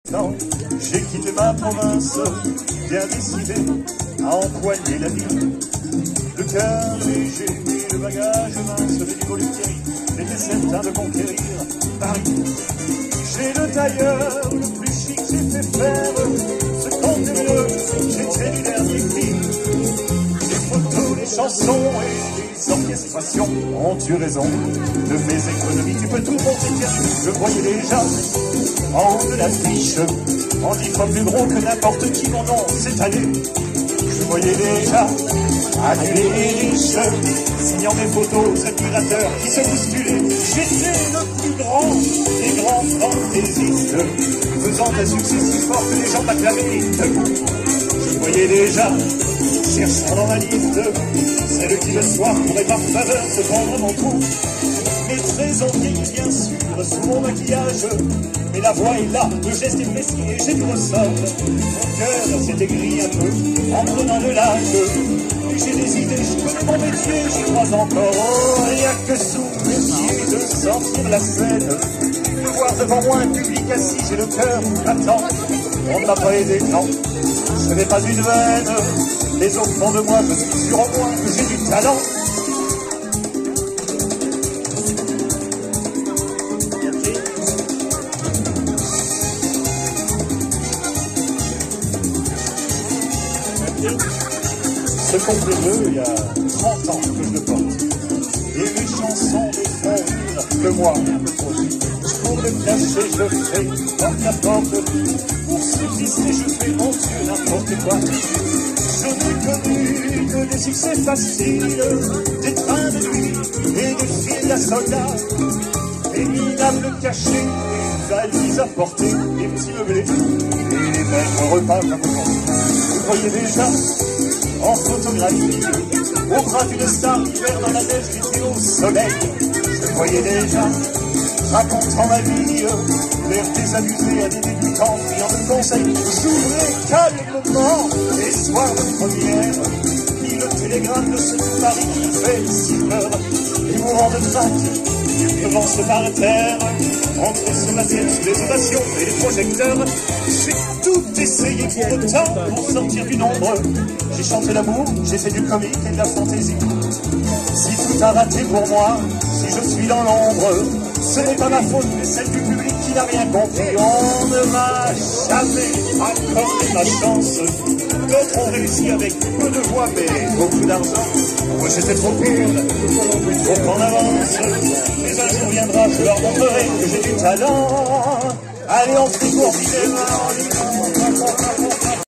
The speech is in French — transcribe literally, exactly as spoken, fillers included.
Quand j'ai quitté ma province, bien décidé à empoigner la vie. Le cœur léger et le bagage mince, mais du volupté, j'étais certain de conquérir Paris. J'ai le tailleur le plus chic, j'ai fait faire ce qu'on aimait, j'étais du dernier cri. Les photos, les chansons et les orchestrations ont eu raison de mes économies. Tu peux tout monter, je voyais déjà en haut de l'affiche, en dix fois plus gros que n'importe qui, mon nom cette année. Je voyais déjà adulé et riche, signant mes photos admirateurs qui se bousculaient. J'étais le plus grand des grands fantaisistes, faisant un succès si fort que les gens m'acclamaient debout. Je voyais déjà, cherchant dans ma liste, celle qui le soir pourrait par faveur se prendre mon cou. Mes traits ont vieilli bien sûr sous mon maquillage, mais la voix est là, le geste est précis et j'ai du ressort. Mon cœur s'est aigri un peu en prenant de l'âge, et j'ai des idées, je connais mon métier, j'y crois encore. Oh, il n'y a que sous métier de sortir la scène, de voir devant moi un public assis, j'ai le cœur battant. On ne m'a pas aidé, non, je n'ai pas une veine, mais au fond de moi, je suis sûr au moins que j'ai du talent. Ce complet bleu, il y a trente ans que je le porte. Et mes chansons ne font rire que moi, un peu trop vite. Pour le cacher, je fais porte à porte. Pour subsister, je fais, mon Dieu, n'importe quoi. Je n'ai connu que des succès faciles, des trains de nuit et des filles à soldats. Des minables cachés, des valises à porter, des petits meublés et les mêmes repas comme vous voyez déjà en photographie, au bras d'une star l'hiver dans la neige, j'étais au soleil. Je voyais déjà, racontant ma vie, l'air désabusé à des débutants friands de conseils. J'ouvrais calmement les soirs de première, puis le télégramme de ce tout Paris qui fait si peur. Les mouvements de traque, violence par terre, entrer sur la scène sous les ovations et les projecteurs. J'ai tout essayé pour autant pour sortir du nombre. J'ai chanté l'amour, j'ai fait du comique et de la fantaisie. Si tout a raté pour moi, si je suis dans l'ombre, ce n'est pas ma faute mais celle du public qui n'a rien compris. On ne m'a jamais accordé ma chance. D'autres ont réussi avec peu de voix mais beaucoup d'argent. Moi j'étais trop pur, faut qu'on avance. Mais un jour viendra, je leur montrerai que j'ai du talent. Allez, on se dégourdit les mains,